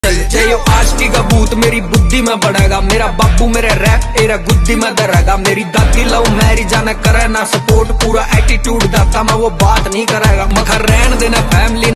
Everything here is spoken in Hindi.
जयो आशिकी का भूत मेरी बुद्धि में बढ़ेगा, मेरा बापू मेरे रैप तेरा गुद्दी में धरेगा। मेरी दादी लव मैरिज जाना करे ना सपोर्ट, पूरा एटीट्यूड दाता मैं वो बात नहीं करेगा। मखर रहन देना फैमिली